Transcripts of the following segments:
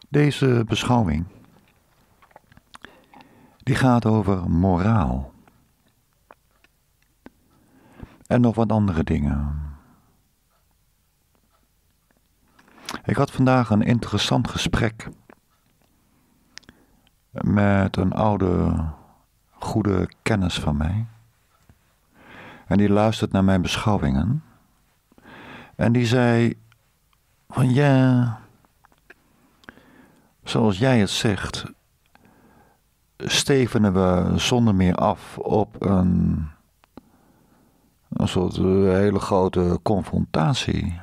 Deze beschouwing, die gaat over moraal. En nog wat andere dingen. Ik had vandaag een interessant gesprek met een oude, goede kennis van mij. En die luistert naar mijn beschouwingen. En die zei van ja, zoals jij het zegt, stevenen we zonder meer af op een soort hele grote confrontatie.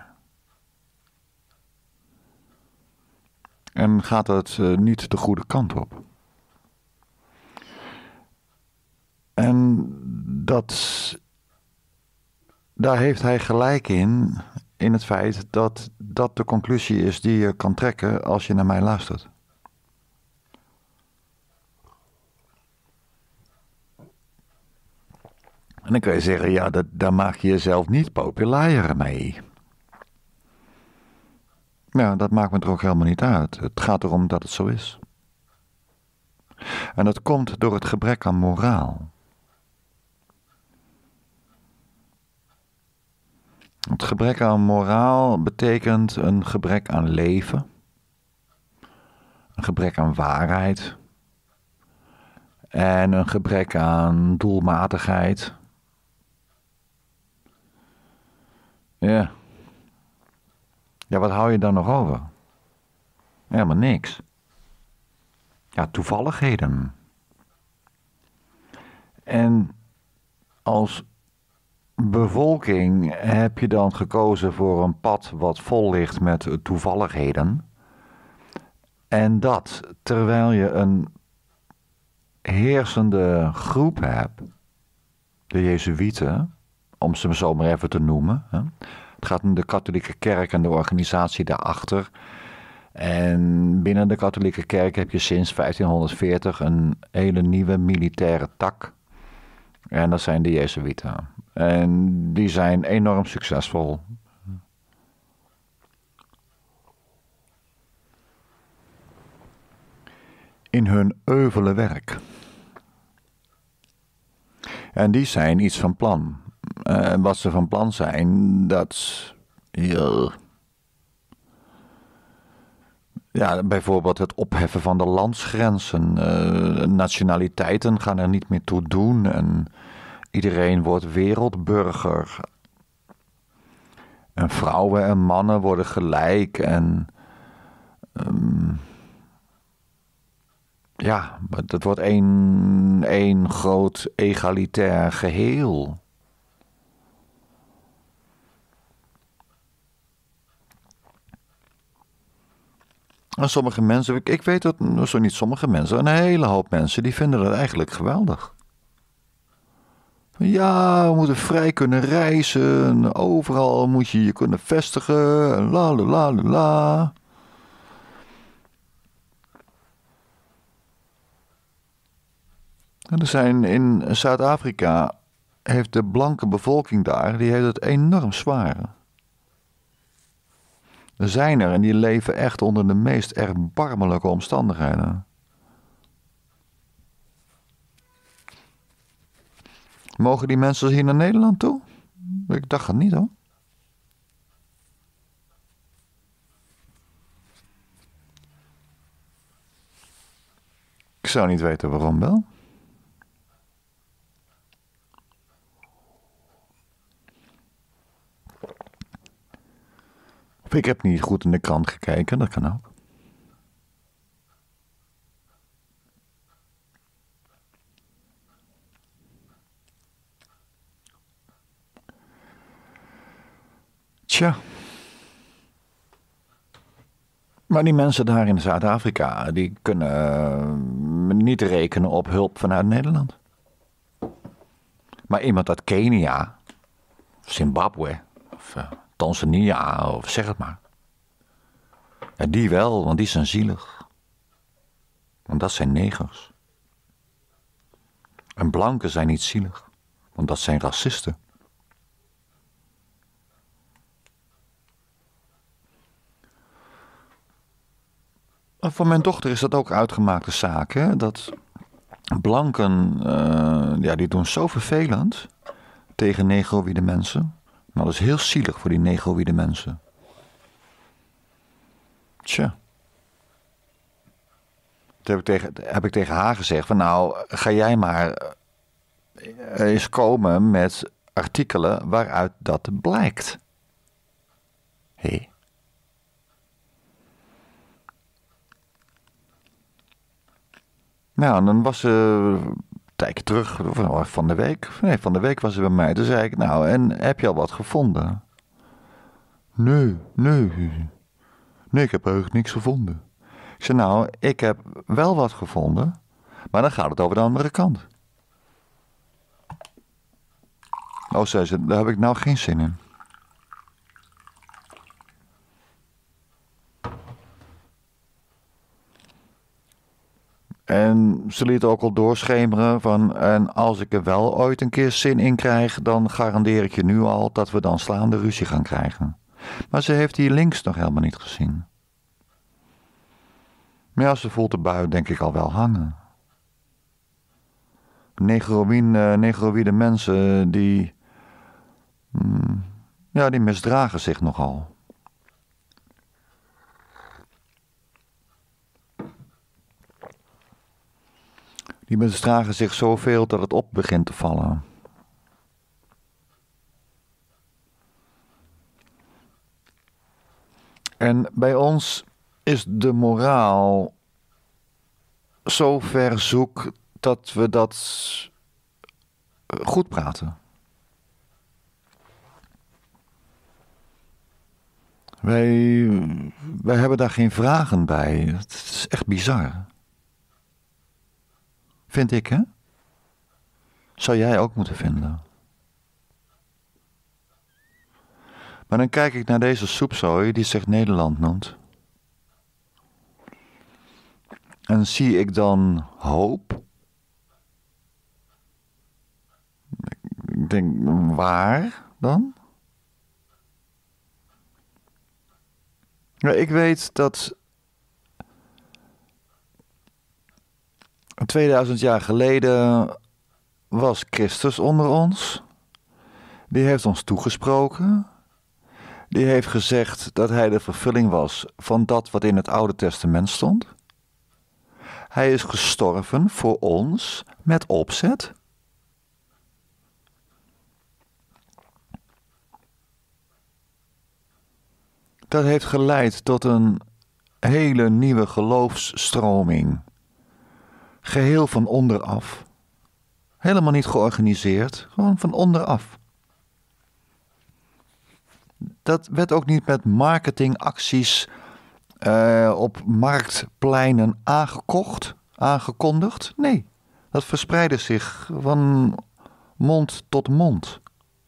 En gaat het niet de goede kant op. En daar heeft hij gelijk in het feit dat dat de conclusie is die je kan trekken als je naar mij luistert. En dan kun je zeggen, ja, daar maak je jezelf niet populairder mee. Ja, dat maakt me er ook helemaal niet uit. Het gaat erom dat het zo is. En dat komt door het gebrek aan moraal. Het gebrek aan moraal betekent een gebrek aan leven, een gebrek aan waarheid en een gebrek aan doelmatigheid. Ja. Ja, wat hou je dan nog over? Helemaal niks. Ja, toevalligheden. En als bevolking heb je dan gekozen voor een pad wat vol ligt met toevalligheden. En dat terwijl je een heersende groep hebt, de Jezuïeten, om ze zo maar even te noemen. Hè. Het gaat om de katholieke kerk en de organisatie daarachter. En binnen de katholieke kerk heb je sinds 1540 een hele nieuwe militaire tak. En dat zijn de Jezuïeten. En die zijn enorm succesvol. In hun euvele werk. En die zijn iets van plan. En wat ze van plan zijn, dat... Ja, bijvoorbeeld het opheffen van de landsgrenzen. Nationaliteiten gaan er niet meer toe doen. En iedereen wordt wereldburger. En vrouwen en mannen worden gelijk. En ja, het wordt één groot egalitair geheel. En sommige mensen, ik weet dat, zo niet sommige mensen, een hele hoop mensen, die vinden dat eigenlijk geweldig. Ja, we moeten vrij kunnen reizen, overal moet je je kunnen vestigen, la la la la la. En er zijn in Zuid-Afrika, heeft de blanke bevolking daar, die heeft het enorm zwaar. Er zijn er en die leven echt onder de meest erbarmelijke omstandigheden. Mogen die mensen hier naar Nederland toe? Ik dacht het niet hoor. Ik zou niet weten waarom wel. Of ik heb niet goed in de krant gekeken, dat kan ook. Tja. Maar die mensen daar in Zuid-Afrika, die kunnen niet rekenen op hulp vanuit Nederland. Maar iemand uit Kenia, of Zimbabwe, of Tanzania, of zeg het maar. Ja, die wel, want die zijn zielig. Want dat zijn negers. En blanken zijn niet zielig, want dat zijn racisten. Voor mijn dochter is dat ook uitgemaakte zaak, hè? Dat blanken, die doen zo vervelend tegen negroïde mensen. Maar dat is heel zielig voor die negroïde mensen. Tja. Toen heb ik tegen haar gezegd van nou, ga jij maar eens komen met artikelen waaruit dat blijkt. Hé. Nou, en dan was ze een tijdje terug, van de week was ze bij mij. Toen zei ik, nou, en heb je al wat gevonden? Nee, ik heb eigenlijk niks gevonden. Ik zei, nou, ik heb wel wat gevonden, maar dan gaat het over de andere kant. Oh, zei ze, daar heb ik nou geen zin in. En ze liet ook al doorschemeren van, en als ik er wel ooit een keer zin in krijg, dan garandeer ik je nu al dat we dan slaande ruzie gaan krijgen. Maar ze heeft die links nog helemaal niet gezien. Maar ja, ze voelt de bui denk ik al wel hangen. Negroïde mensen die misdragen zich nogal. Die misdragen zich zoveel dat het op begint te vallen. En bij ons is de moraal zo ver zoek dat we dat goed praten. Wij hebben daar geen vragen bij. Het is echt bizar. Vind ik, hè? Zou jij ook moeten vinden. Maar dan kijk ik naar deze soepzooi die zich Nederland noemt. En zie ik dan hoop? Ik denk, waar dan? Ja, ik weet dat 2000 jaar geleden was Christus onder ons. Die heeft ons toegesproken. Die heeft gezegd dat hij de vervulling was van dat wat in het Oude Testament stond. Hij is gestorven voor ons met opzet. Dat heeft geleid tot een hele nieuwe geloofsstroming. Geheel van onderaf. Helemaal niet georganiseerd, gewoon van onderaf. Dat werd ook niet met marketingacties op marktpleinen aangekondigd. Nee, dat verspreidde zich van mond tot mond.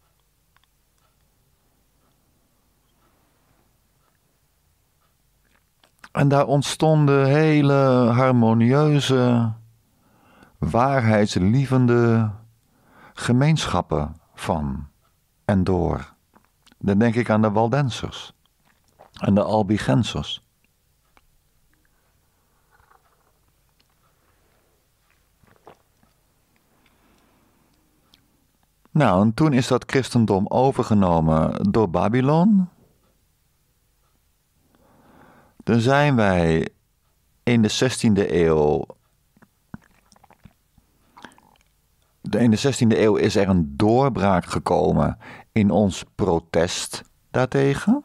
En daar ontstonden hele harmonieuze, waarheidslievende gemeenschappen van en door. Dan denk ik aan de Waldensers en de Albigensers. Nou, en toen is dat christendom overgenomen door Babylon. Dan zijn wij in de 16e eeuw. In de 16e eeuw is er een doorbraak gekomen in ons protest daartegen.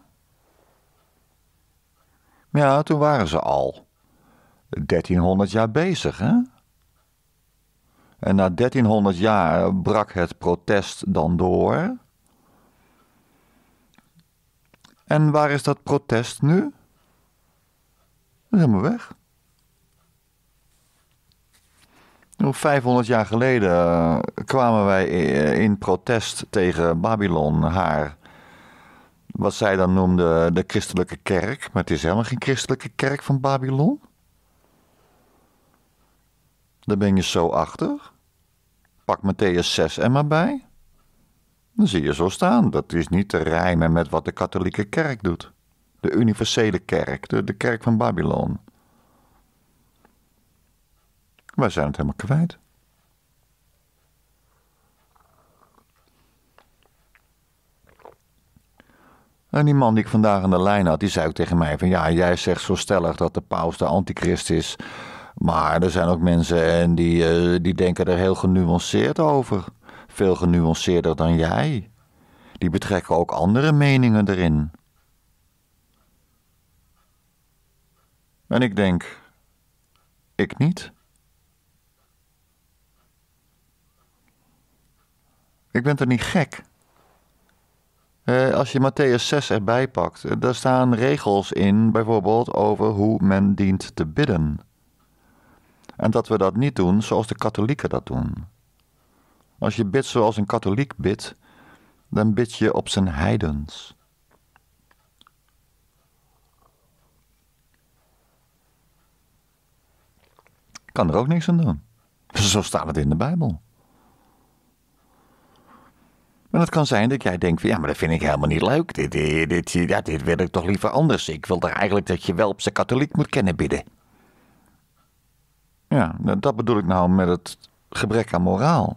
Ja, toen waren ze al 1300 jaar bezig, hè? En na 1300 jaar brak het protest dan door. En waar is dat protest nu? Dat is helemaal weg. 500 jaar geleden kwamen wij in protest tegen Babylon, wat zij dan noemde de christelijke kerk. Maar het is helemaal geen christelijke kerk van Babylon. Daar ben je zo achter. Pak Mattheüs 6 er maar bij. Dan zie je zo staan. Dat is niet te rijmen met wat de katholieke kerk doet. De universele kerk, de kerk van Babylon. Wij zijn het helemaal kwijt. En die man die ik vandaag aan de lijn had, die zei ook tegen mij van ja, jij zegt zo stellig dat de paus de antichrist is. Maar er zijn ook mensen en die denken er heel genuanceerd over. Veel genuanceerder dan jij. Die betrekken ook andere meningen erin. En ik denk, ik niet. Ik ben toch niet gek? Als je Mattheüs 6 erbij pakt, daar staan regels in, bijvoorbeeld over hoe men dient te bidden. En dat we dat niet doen zoals de katholieken dat doen. Als je bidt zoals een katholiek bidt, dan bid je op zijn heidens. Kan er ook niks aan doen. Zo staat het in de Bijbel. Maar het kan zijn dat jij denkt van ja, maar dat vind ik helemaal niet leuk. Dit wil ik toch liever anders. Ik wil toch eigenlijk dat je wel op zijn katholiek moet kennen bidden. Ja, dat bedoel ik nou met het gebrek aan moraal.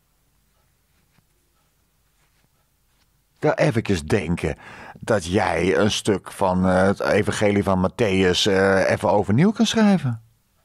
Wel eventjes denken dat jij een stuk van het evangelie van Mattheüs even overnieuw kan schrijven.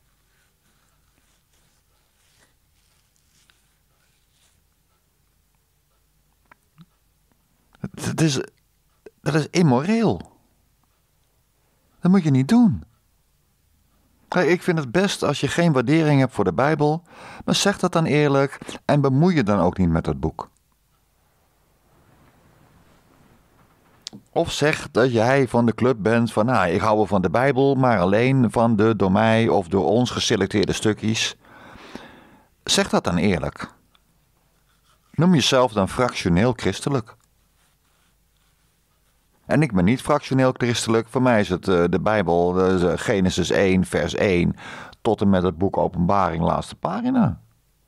Dat is immoreel. Dat moet je niet doen. Ik vind het best als je geen waardering hebt voor de Bijbel, maar zeg dat dan eerlijk en bemoei je dan ook niet met het boek. Of zeg dat jij van de club bent van, nou, ik hou wel van de Bijbel, maar alleen van de door mij of door ons geselecteerde stukjes. Zeg dat dan eerlijk. Noem jezelf dan fractioneel christelijk. En ik ben niet fractioneel christelijk. Voor mij is het de Bijbel, Genesis 1, vers 1, tot en met het boek Openbaring, laatste pagina.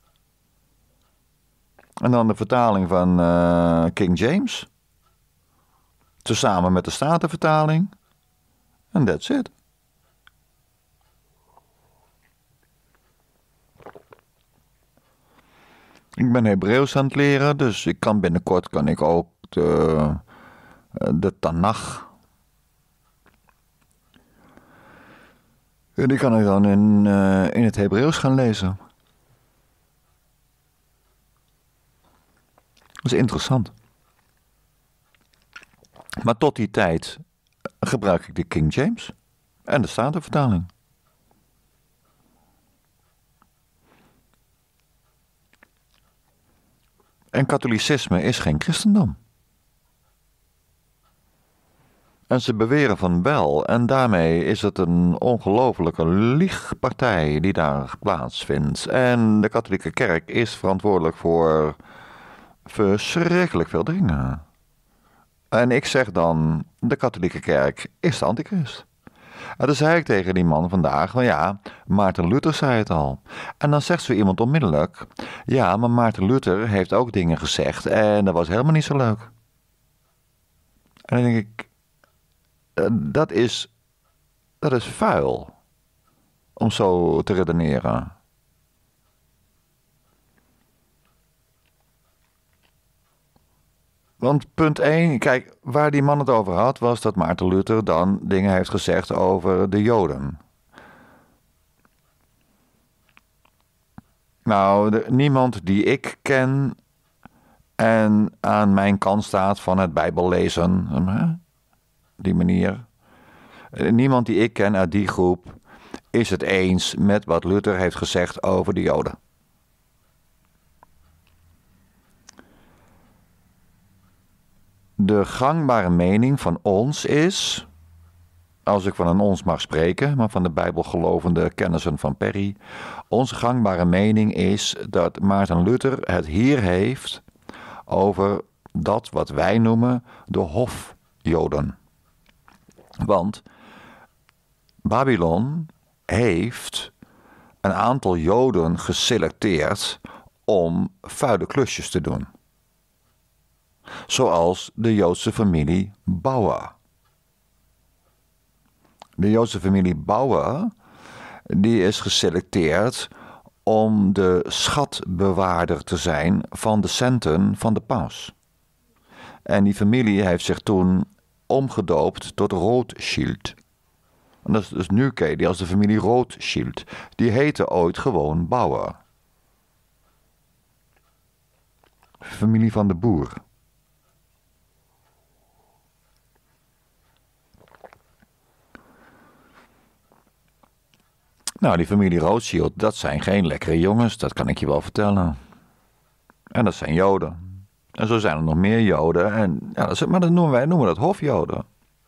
En dan de vertaling van King James. Tezamen met de Statenvertaling. En that's it. Ik ben Hebreeuws aan het leren, dus ik kan binnenkort ook de Tanach. En die kan ik dan in het Hebreeuws gaan lezen. Dat is interessant. Maar tot die tijd gebruik ik de King James en de Statenvertaling. En katholicisme is geen christendom. En ze beweren van wel, en daarmee is het een ongelofelijke liegpartij die daar plaatsvindt. En de katholieke kerk is verantwoordelijk voor verschrikkelijk veel dingen. En ik zeg dan, de katholieke kerk is de antichrist. En dan zei ik tegen die man vandaag, van ja, Maarten Luther zei het al. En dan zegt zo iemand onmiddellijk, ja, maar Maarten Luther heeft ook dingen gezegd en dat was helemaal niet zo leuk. En dan denk ik, dat is vuil om zo te redeneren. Want punt 1, kijk, waar die man het over had, was dat Maarten Luther dan dingen heeft gezegd over de Joden. Nou, niemand die ik ken en aan mijn kant staat van het Bijbel lezen, die manier. Niemand die ik ken uit die groep is het eens met wat Luther heeft gezegd over de Joden. De gangbare mening van ons is, als ik van een ons mag spreken, maar van de bijbelgelovende kennissen van Perry, onze gangbare mening is dat Maarten Luther het hier heeft over dat wat wij noemen de hofjoden. Want Babylon heeft een aantal Joden geselecteerd om vuile klusjes te doen. Zoals de Joodse familie Bauer. De Joodse familie Bauer, die is geselecteerd om de schatbewaarder te zijn van de centen van de paus. En die familie heeft zich toen omgedoopt tot Rothschild. En dat is dus nu ken je die als de familie Rothschild. Die heette ooit gewoon Bauer. Familie van de boer. Nou, die familie Rothschild, dat zijn geen lekkere jongens, dat kan ik je wel vertellen. En dat zijn Joden. En zo zijn er nog meer Joden. En, ja, maar dat noemen dat hofjoden.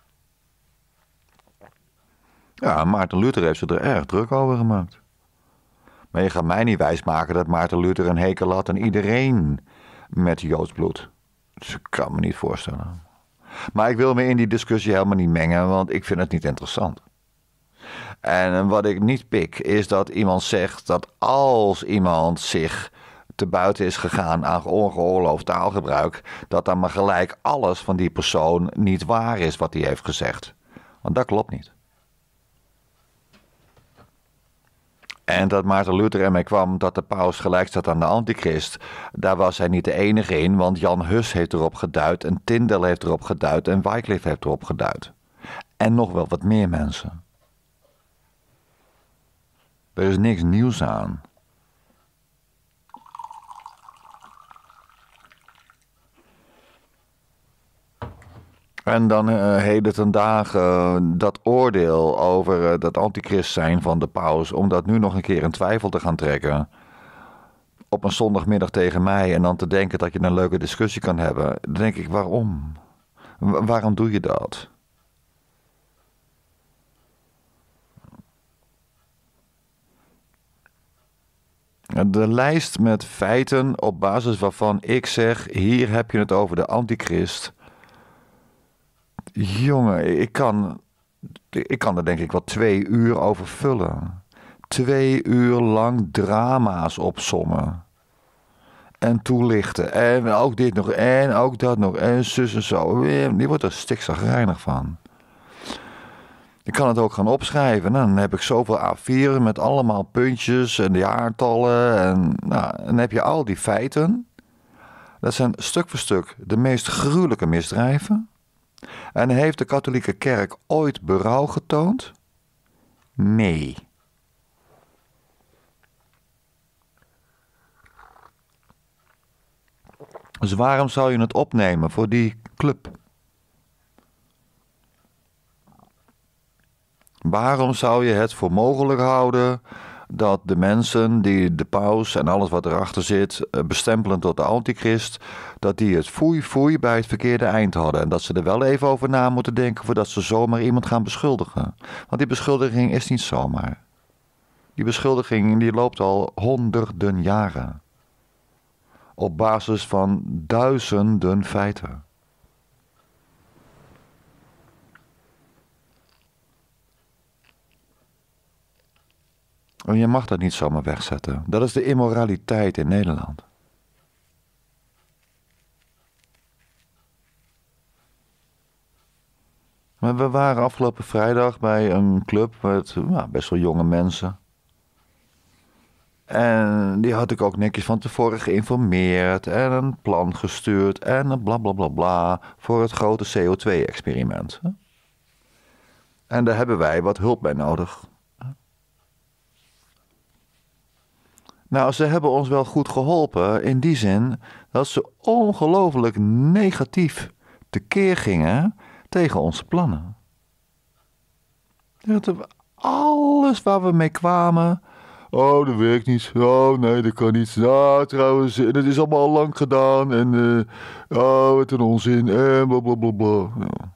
Ja, Maarten Luther heeft ze er erg druk over gemaakt. Maar je gaat mij niet wijsmaken dat Maarten Luther een hekel had aan iedereen met Joods bloed. Dus ik kan me niet voorstellen. Maar ik wil me in die discussie helemaal niet mengen, want ik vind het niet interessant. En wat ik niet pik, is dat iemand zegt dat als iemand zich te buiten is gegaan aan ongeoorloofd taalgebruik, dat dan maar gelijk alles van die persoon niet waar is wat hij heeft gezegd. Want dat klopt niet. En dat Maarten Luther ermee kwam dat de paus gelijk staat aan de antichrist, daar was hij niet de enige in, want Jan Hus heeft erop geduid en Tyndale heeft erop geduid en Wycliffe heeft erop geduid. En nog wel wat meer mensen. Er is niks nieuws aan. En dan heden ten dagen dat oordeel over dat antichrist zijn van de paus, om dat nu nog een keer in twijfel te gaan trekken. Op een zondagmiddag tegen mij en dan te denken dat je een leuke discussie kan hebben. Dan denk ik, waarom? Waarom doe je dat? De lijst met feiten op basis waarvan ik zeg, hier heb je het over de antichrist. Jongen, ik kan er denk ik wel 2 uur over vullen. 2 uur lang drama's opsommen. En toelichten. En ook dit nog. En ook dat nog. En zus en zo. Die wordt er stikzagrijnig van. Ik kan het ook gaan opschrijven. Dan heb ik zoveel A4 met allemaal puntjes en de jaartallen. En dan heb je al die feiten. Dat zijn stuk voor stuk de meest gruwelijke misdrijven. En heeft de katholieke kerk ooit berouw getoond? Nee. Dus waarom zou je het opnemen voor die club? Waarom zou je het voor mogelijk houden dat de mensen die de paus en alles wat erachter zit bestempelen tot de antichrist, dat die het foei bij het verkeerde eind hadden. En dat ze er wel even over na moeten denken voordat ze zomaar iemand gaan beschuldigen. Want die beschuldiging is niet zomaar. Die beschuldiging die loopt al honderden jaren. Op basis van duizenden feiten. En je mag dat niet zomaar wegzetten. Dat is de immoraliteit in Nederland. Maar we waren afgelopen vrijdag bij een club met best wel jonge mensen. En die had ik ook netjes van tevoren geïnformeerd en een plan gestuurd en een bla voor het grote CO2-experiment. En daar hebben wij wat hulp bij nodig. Nou, ze hebben ons wel goed geholpen in die zin dat ze ongelooflijk negatief tekeer gingen tegen onze plannen. Alles waar we mee kwamen. Oh, dat werkt niet. Oh, nee, dat kan niet. Nou, trouwens, dat is allemaal al lang gedaan. En, wat een onzin. En blablabla. Ja.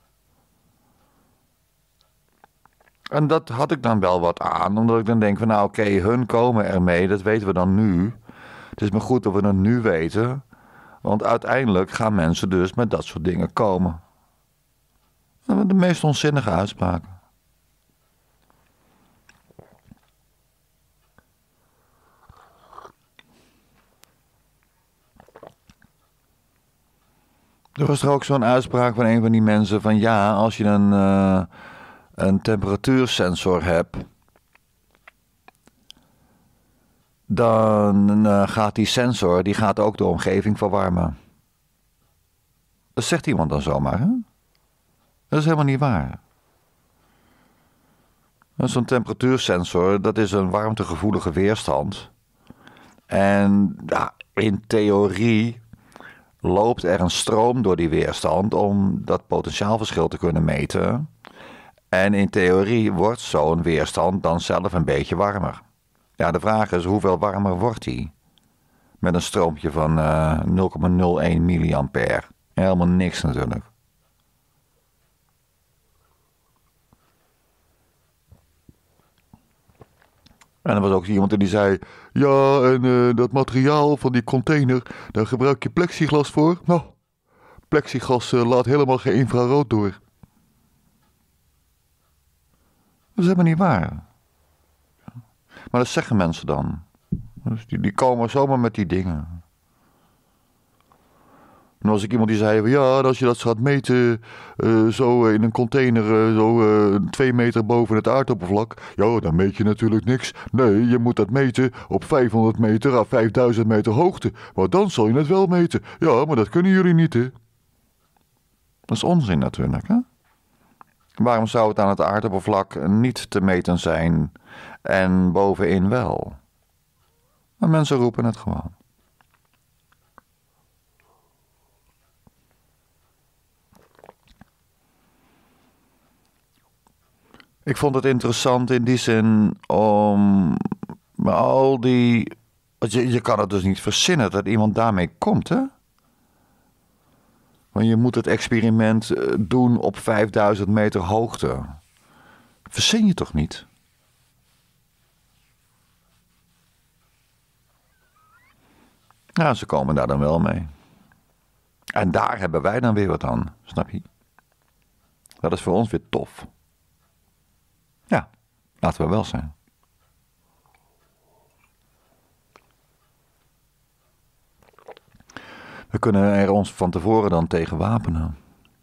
En dat had ik dan wel wat aan. Omdat ik dan denk van, nou oké, hun komen ermee. Dat weten we dan nu. Het is maar goed dat we dat nu weten. Want uiteindelijk gaan mensen dus met dat soort dingen komen. De meest onzinnige uitspraken. Er was er ook zo'n uitspraak van een van die mensen van ja, als je een temperatuursensor hebt dan gaat die sensor die gaat ook de omgeving verwarmen. Dat zegt iemand dan zomaar, hè? Dat is helemaal niet waar. Zo'n temperatuursensor, dat is een warmtegevoelige weerstand. En ja, in theorie loopt er een stroom door die weerstand om dat potentiaalverschil te kunnen meten. En in theorie wordt zo'n weerstand dan zelf een beetje warmer. Ja, de vraag is hoeveel warmer wordt die? Met een stroompje van 0,01 milliampère. Helemaal niks natuurlijk. En er was ook iemand die zei, ja, en dat materiaal van die container, daar gebruik je plexiglas voor. Nou, plexiglas laat helemaal geen infrarood door. Dat is helemaal niet waar. Maar dat zeggen mensen dan. Dus die komen zomaar met die dingen. En als ik iemand die zei, ja, als je dat gaat meten zo in een container, 2 meter boven het aardoppervlak, ja, dan meet je natuurlijk niks. Nee, je moet dat meten op 500 meter à 5000 meter hoogte. Maar dan zal je het wel meten. Ja, maar dat kunnen jullie niet, hè? Dat is onzin natuurlijk, hè? Waarom zou het aan het aardoppervlak niet te meten zijn en bovenin wel? Maar mensen roepen het gewoon. Ik vond het interessant in die zin om al die... Je kan het dus niet verzinnen dat iemand daarmee komt, hè? Want je moet het experiment doen op 5000 meter hoogte. Verzin je toch niet? Ja, ze komen daar dan wel mee. En daar hebben wij dan weer wat aan, snap je? Dat is voor ons weer tof. Ja, laten we wel zijn. We kunnen er ons van tevoren dan tegen wapenen.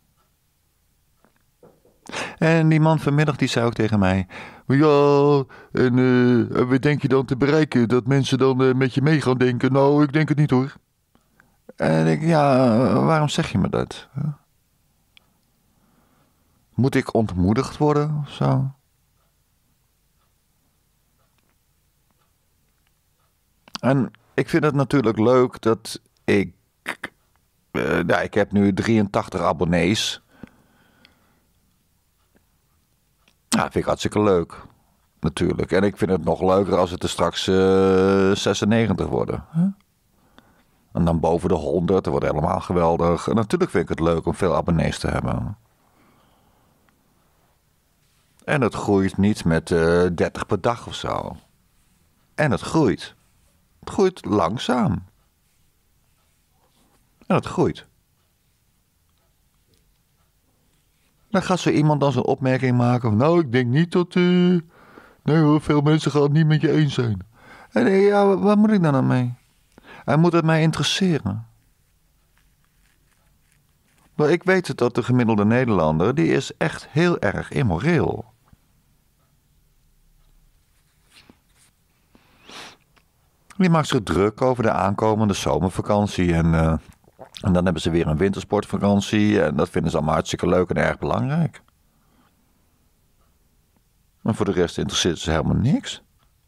En die man vanmiddag die zei ook tegen mij, ja, en wat denk je dan te bereiken? Dat mensen dan met je mee gaan denken? Nou, ik denk het niet hoor. En ik, ja, waarom zeg je me dat? Moet ik ontmoedigd worden of zo? En ik vind het natuurlijk leuk dat ik heb nu 83 abonnees. Ja, vind ik hartstikke leuk. Natuurlijk. En ik vind het nog leuker als het er straks 96 worden. Huh? En dan boven de 100. Dat wordt helemaal geweldig. En natuurlijk vind ik het leuk om veel abonnees te hebben. En het groeit niet met 30 per dag of zo. En het groeit. Het groeit langzaam. En het groeit. Dan gaat zo iemand dan zo'n opmerking maken van, nou, ik denk niet dat... nee hoor, veel mensen gaan het niet met je eens zijn. En ja, wat moet ik dan aan mee? En moet het mij interesseren? Maar ik weet het dat de gemiddelde Nederlander, die is echt heel erg immoreel. Die maakt zich druk over de aankomende zomervakantie. En dan hebben ze weer een wintersportvakantie. En dat vinden ze allemaal hartstikke leuk en erg belangrijk. Maar voor de rest interesseert ze helemaal niks.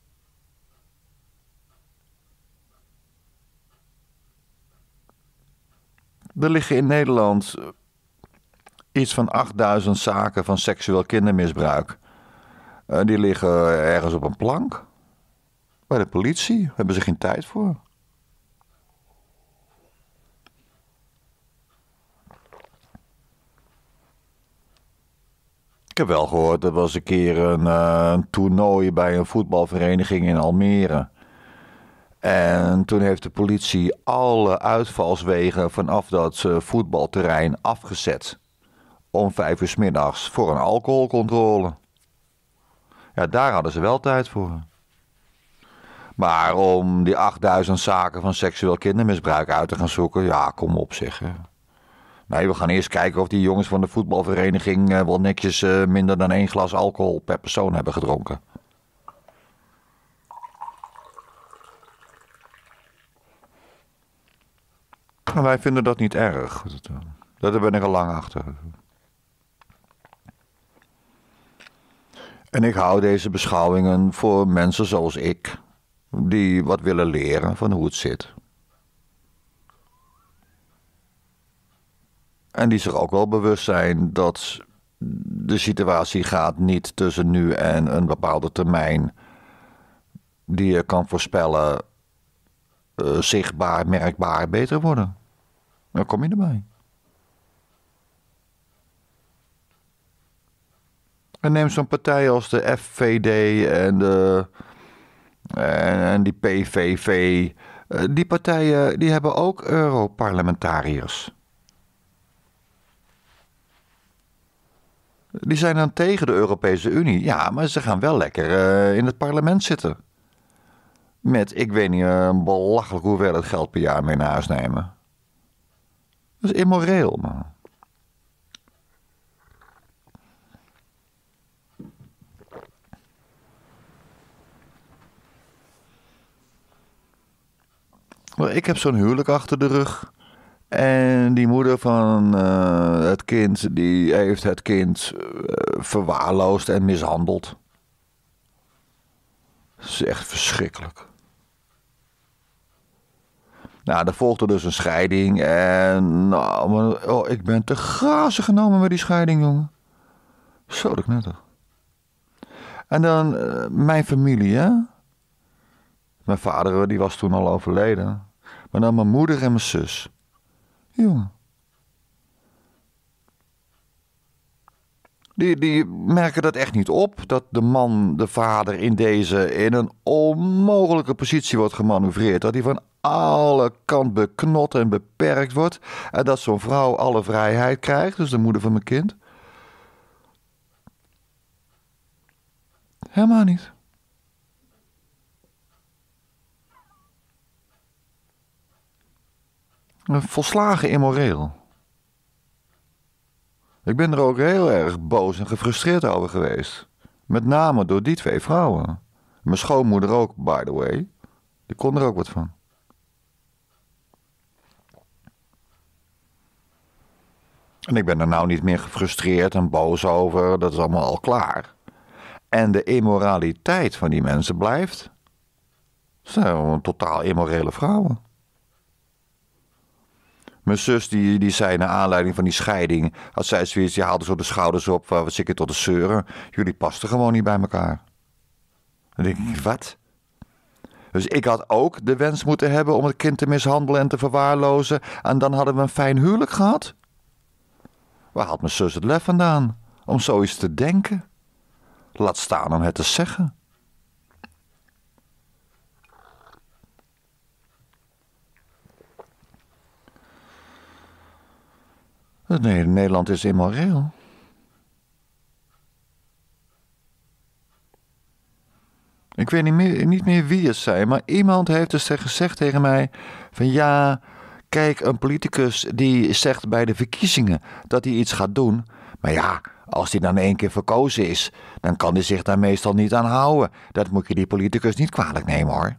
Er liggen in Nederland iets van 8000 zaken van seksueel kindermisbruik. Die liggen ergens op een plank. Bij de politie. Daar hebben ze geen tijd voor. Ik heb wel gehoord, er was een keer een toernooi bij een voetbalvereniging in Almere. En toen heeft de politie alle uitvalswegen vanaf dat voetbalterrein afgezet. Om 5 uur 's middags voor een alcoholcontrole. Ja, daar hadden ze wel tijd voor. Maar om die 8000 zaken van seksueel kindermisbruik uit te gaan zoeken, ja, kom op zeg. Nee, we gaan eerst kijken of die jongens van de voetbalvereniging wel netjes minder dan 1 glas alcohol per persoon hebben gedronken. En wij vinden dat niet erg. Daar ben ik al lang achter. En ik hou deze beschouwingen voor mensen zoals ik, die wat willen leren van hoe het zit. En die zich ook wel bewust zijn dat de situatie gaat niet tussen nu en een bepaalde termijn die je kan voorspellen zichtbaar, merkbaar beter worden. Dan kom je erbij. En neem zo'n partij als de FVD en die PVV. Die partijen die hebben ook Europarlementariërs. Die zijn dan tegen de Europese Unie. Ja, maar ze gaan wel lekker in het parlement zitten. Met, ik weet niet, een belachelijk hoeveelheid geld per jaar mee naar huis nemen. Dat is immoreel, man. Ik heb zo'n huwelijk achter de rug. En die moeder van het kind, die heeft het kind verwaarloosd en mishandeld. Dat is echt verschrikkelijk. Nou, er volgde dus een scheiding. En nou, ik ben te grazen genomen met die scheiding, jongen. Zo dat nuttig. En dan mijn familie, hè. Mijn vader, die was toen al overleden. Maar dan mijn moeder en mijn zus. Jongen. Die merken dat echt niet op. Dat de man, de vader in in een onmogelijke positie wordt gemanoeuvreerd. Dat hij van alle kanten beknot en beperkt wordt. En dat zo'n vrouw alle vrijheid krijgt. Dus de moeder van mijn kind. Helemaal niet. Volslagen immoreel. Ik ben er ook heel erg boos en gefrustreerd over geweest. Met name door die twee vrouwen. Mijn schoonmoeder ook, by the way. Die kon er ook wat van. En ik ben er nou niet meer gefrustreerd en boos over. Dat is allemaal al klaar. En de immoraliteit van die mensen blijft. Ze zijn gewoon totaal immorele vrouwen. Mijn zus die zei naar aanleiding van die scheiding, had zij zoiets, die haalde zo de schouders op, wat zit je tot de zeuren. Jullie pasten gewoon niet bij elkaar. Dan denk ik, wat? Dus ik had ook de wens moeten hebben om het kind te mishandelen en te verwaarlozen. En dan hadden we een fijn huwelijk gehad. Waar haalt mijn zus het lef vandaan om zoiets te denken? Laat staan om het te zeggen. Nee, Nederland is immoreel. Ik weet niet meer wie het zei, maar iemand heeft dus gezegd tegen mij van ja, kijk, een politicus die zegt bij de verkiezingen dat hij iets gaat doen. Maar ja, als hij dan 1 keer verkozen is, dan kan hij zich daar meestal niet aan houden. Dat moet je die politicus niet kwalijk nemen, hoor.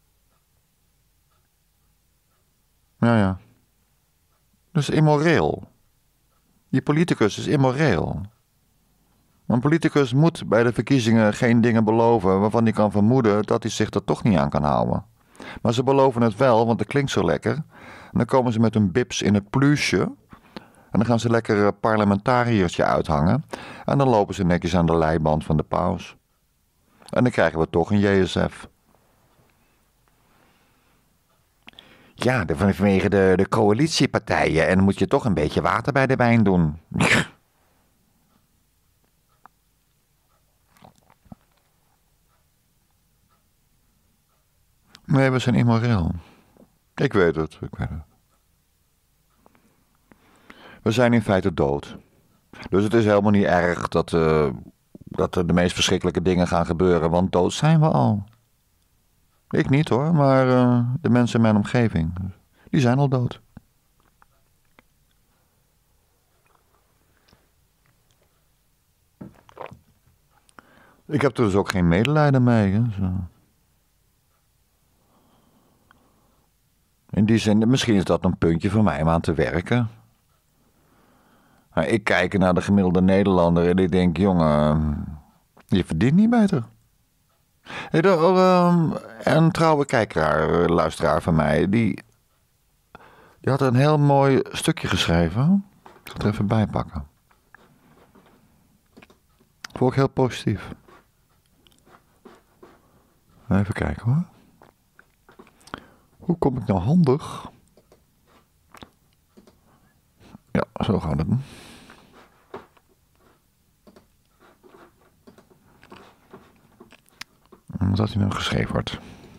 Ja. Dus immoreel. Die politicus is immoreel. Een politicus moet bij de verkiezingen geen dingen beloven waarvan hij kan vermoeden dat hij zich er toch niet aan kan houden. Maar ze beloven het wel, want het klinkt zo lekker. En dan komen ze met hun bips in het pluche. En dan gaan ze lekker een parlementariertje uithangen. En dan lopen ze netjes aan de leiband van de paus. En dan krijgen we toch een JSF. Ja, vanwege de coalitiepartijen. En dan moet je toch een beetje water bij de wijn doen. Nee, we zijn immoreel. Ik weet het. We zijn in feite dood. Dus het is helemaal niet erg dat er de meest verschrikkelijke dingen gaan gebeuren. Want dood zijn we al. Ik niet hoor, maar de mensen in mijn omgeving. Die zijn al dood. Ik heb er dus ook geen medelijden mee. Hè, zo. In die zin, misschien is dat een puntje voor mij om aan te werken. Maar ik kijk naar de gemiddelde Nederlander en ik denk, jongen, je verdient niet beter. Een trouwe kijkeraar, luisteraar van mij, die had een heel mooi stukje geschreven. Ik zal het er even bij pakken. Vond ik heel positief. Even kijken hoor. Hoe kom ik nou handig? Ja, zo gaan we het doen. Wat had hij nou geschreven wordt?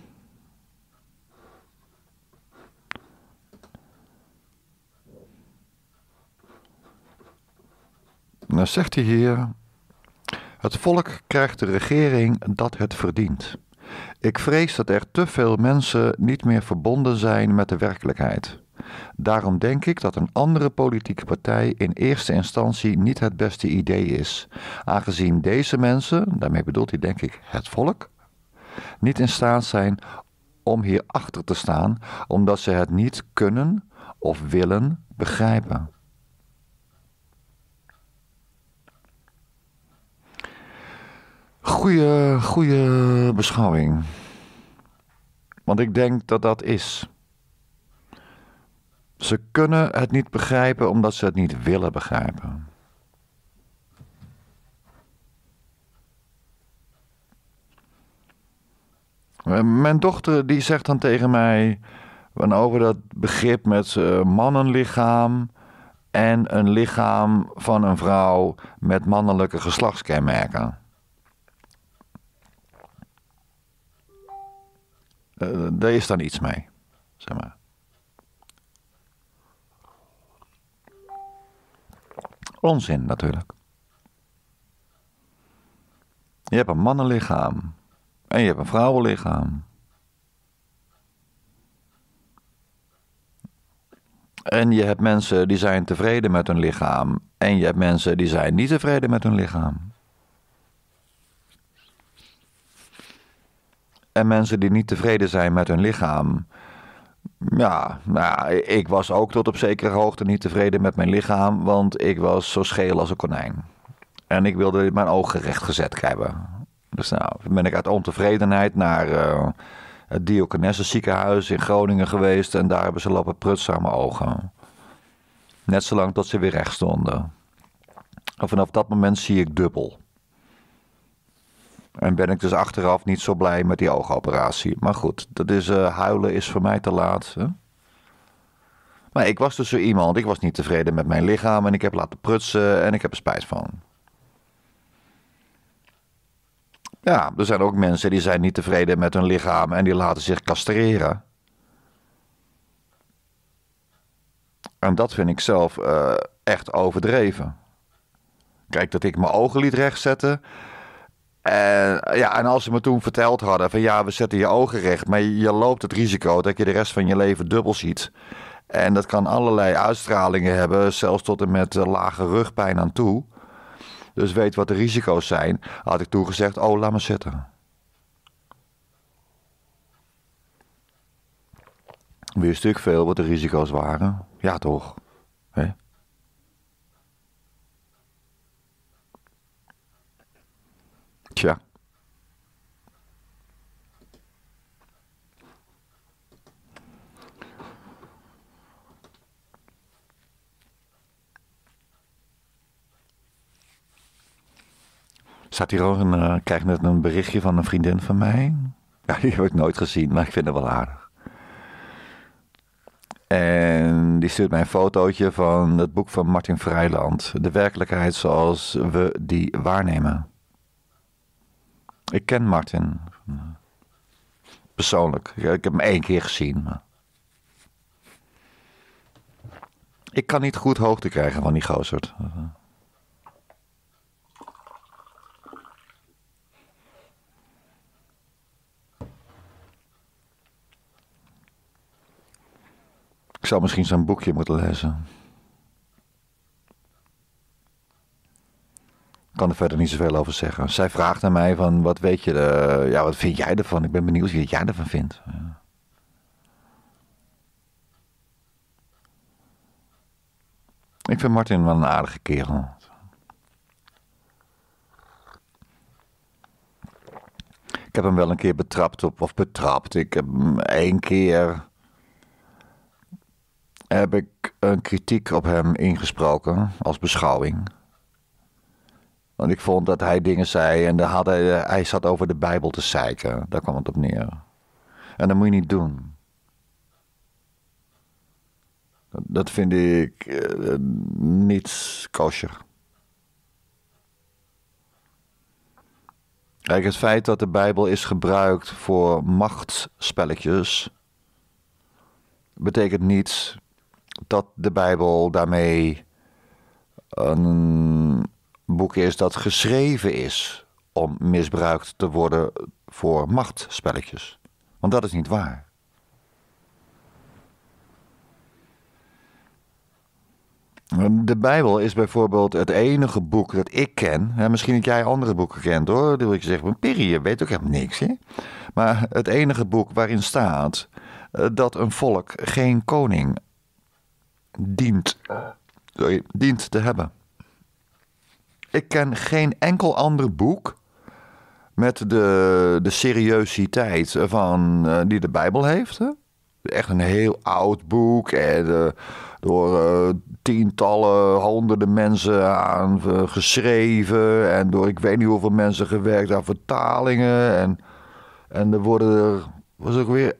Dan zegt hij hier: het volk krijgt de regering dat het verdient. Ik vrees dat er te veel mensen niet meer verbonden zijn met de werkelijkheid. Daarom denk ik dat een andere politieke partij in eerste instantie niet het beste idee is, aangezien deze mensen, daarmee bedoelt hij denk ik het volk, niet in staat zijn om hierachter te staan, omdat ze het niet kunnen of willen begrijpen. Goeie beschouwing. Want ik denk dat dat is. Ze kunnen het niet begrijpen omdat ze het niet willen begrijpen. Mijn dochter die zegt dan tegen mij over dat begrip met mannenlichaam en een lichaam van een vrouw met mannelijke geslachtskenmerken. Daar is dan iets mee, zeg maar. Onzin natuurlijk. Je hebt een mannenlichaam en je hebt een vrouwenlichaam. En je hebt mensen die zijn tevreden met hun lichaam en je hebt mensen die zijn niet tevreden met hun lichaam. En mensen die niet tevreden zijn met hun lichaam. Ja, nou, ik was ook tot op zekere hoogte niet tevreden met mijn lichaam, want ik was zo scheel als een konijn. En ik wilde mijn ogen rechtgezet hebben. Dus nou, ben ik uit ontevredenheid naar het Diokenes ziekenhuis in Groningen geweest en daar hebben ze lopen prutsen aan mijn ogen. Net zolang tot ze weer recht stonden. En vanaf dat moment zie ik dubbel. En ben ik dus achteraf niet zo blij met die oogoperatie. Maar goed, dat is, huilen is voor mij te laat. Hè? Maar ik was dus zo iemand, ik was niet tevreden met mijn lichaam en ik heb laten prutsen en ik heb er spijt van. Ja, er zijn ook mensen die zijn niet tevreden met hun lichaam en die laten zich castreren. En dat vind ik zelf echt overdreven. Kijk, dat ik mijn ogen liet rechtzetten. En als ze me toen verteld hadden van ja, we zetten je ogen recht, maar je loopt het risico dat je de rest van je leven dubbel ziet. En dat kan allerlei uitstralingen hebben, zelfs tot en met lage rugpijn aan toe. Dus weet wat de risico's zijn, had ik toen gezegd, oh, laat me zitten. Wist ik veel wat de risico's waren? Ja, toch? Hè? Tja. Staat hier ook krijg net een berichtje van een vriendin van mij. Ja, die heb ik nooit gezien, maar ik vind het wel aardig. En die stuurt mij een fotootje van het boek van Martin Vrijland. De werkelijkheid zoals we die waarnemen. Ik ken Martin. Persoonlijk. Ik heb hem 1 keer gezien. Maar ik kan niet goed hoogte krijgen van die gozerd. Ik zou misschien zo'n boekje moeten lezen. Ik kan er verder niet zoveel over zeggen. Zij vraagt aan mij van, wat weet je, wat vind jij ervan? Ik ben benieuwd wat jij ervan vindt. Ja. Ik vind Martin wel een aardige kerel. Ik heb hem wel een keer betrapt. Ik heb hem 1 keer... heb ik een kritiek op hem ingesproken als beschouwing. Want ik vond dat hij dingen zei en hij zat over de Bijbel te zeiken. Daar kwam het op neer. En dat moet je niet doen. Dat vind ik niet kosher. Kijk, het feit dat de Bijbel is gebruikt voor machtsspelletjes betekent niet dat de Bijbel daarmee een boek is dat geschreven is om misbruikt te worden voor machtsspelletjes. Want dat is niet waar. De Bijbel is bijvoorbeeld het enige boek dat ik ken. Hè, misschien dat jij andere boeken kent hoor. Dan wil ik zeggen, Perry, je weet ook helemaal niks. Hè? Maar het enige boek waarin staat dat een volk geen koning dient te hebben. Ik ken geen enkel ander boek met de seriositeit die de Bijbel heeft. Hè? Echt een heel oud boek en door tientallen, honderden mensen aan geschreven en door ik weet niet hoeveel mensen gewerkt aan vertalingen en er was ook weer